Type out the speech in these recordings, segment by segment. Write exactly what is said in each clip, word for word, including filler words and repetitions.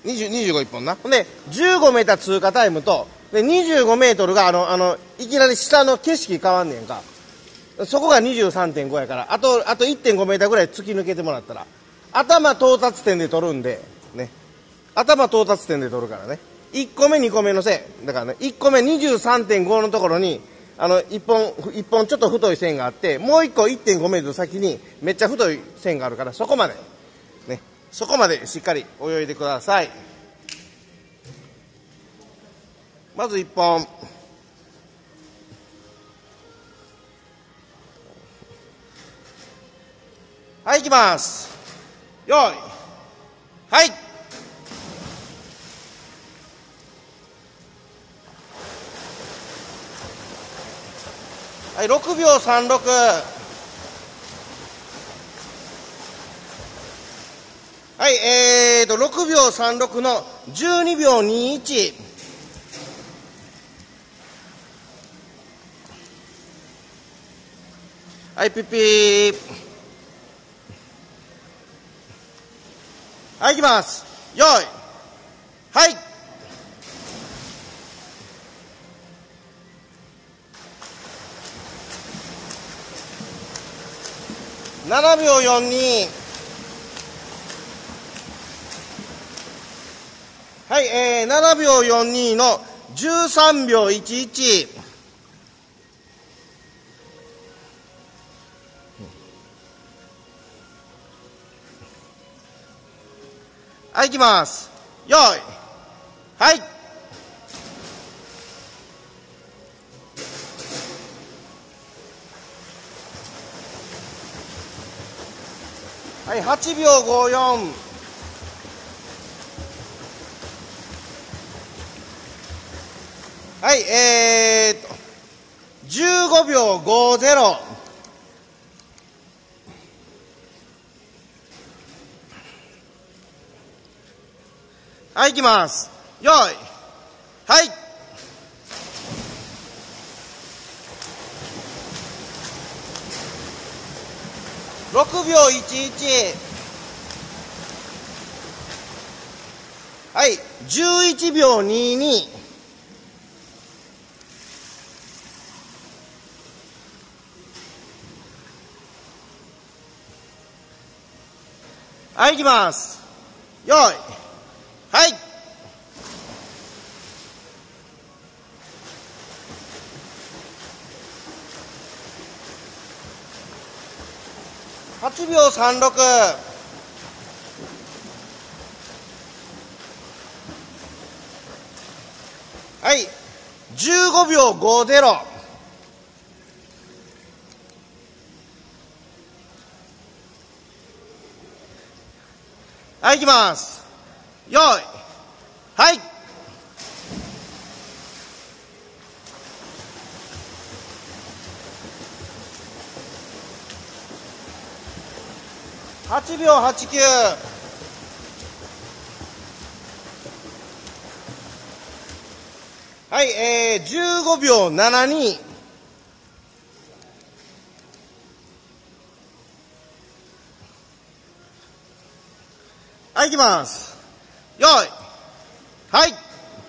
にじゅう、にじゅうごいっぽんな。ほんで、じゅうごメーター通過タイムと、で、にじゅうごメートルが、あの、あの、いきなり下の景色変わんねんか。そこが にじゅうさんてんご やから、あと、あと いってんごメーターぐらい突き抜けてもらったら、頭到達点で取るんで、ね。頭到達点で取るからね。いっこめ、にこめの線。だからね、いっこめ にじゅうさんてんご のところに、あの、いっぽん、いっぽんちょっと太い線があって、もういっこ いってんごメートル先にめっちゃ太い線があるから、そこまで、ね。そこまでしっかり泳いでください。まずいっぽん。はい、行きます。よい。はい。はい、ろくびょうさんろく。はい、えーと、ろくびょうさんろくのじゅうにびょうにじゅういち。はい、ピッピー。はい、行きます。よい。はい。ななびょうよんじゅうに。はい、えー、ななびょうよんじゅうにのじゅうさんびょういちいち。はい、行きます。よい。はい。はい、はちびょうごじゅうよん。はい、えーと、じゅうごびょうごじゅう。はい、行きます。よい。はい。ろくびょういちいち。はい、じゅういちびょうにじゅうに。はい、行きます。よい。はい。はちびょうさんろく。はい、じゅうごびょうごじゅう。はい、行きます。よい。はい。はちびょうはちきゅう。はい、えー、じゅうごびょうななに。はい、行きます。よい。はい。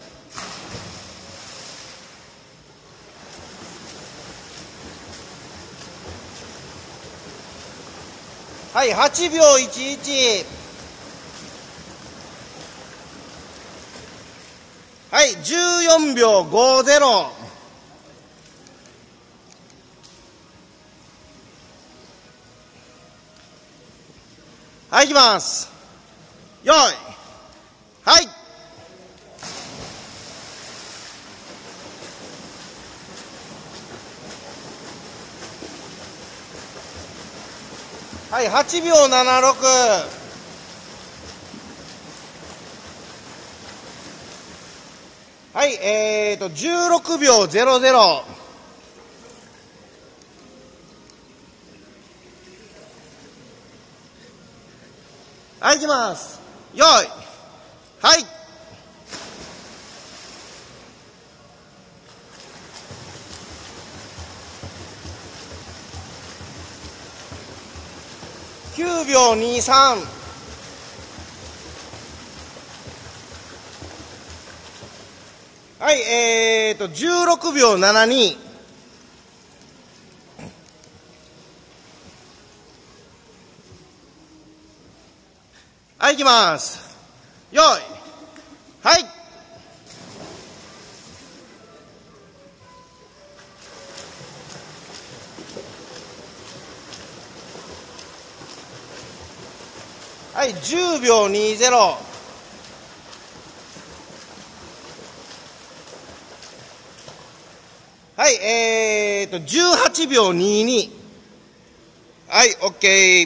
はい、はちびょういちいち。はい、じゅうよんびょうごじゅう。はい、行きます。よい。はい。はい、はちびょうななろく。はい、えーと、じゅうろくびょうゼロゼロ。はい、行きます。よい。はい。きゅうびょうにじゅうさん。 はい、えーと、じゅうろくびょうななに。はい、いきます。よい。はい。はい、じゅうびょうにじゅう。はい、えーと、じゅうはちびょうにじゅうに。はい、オッケー。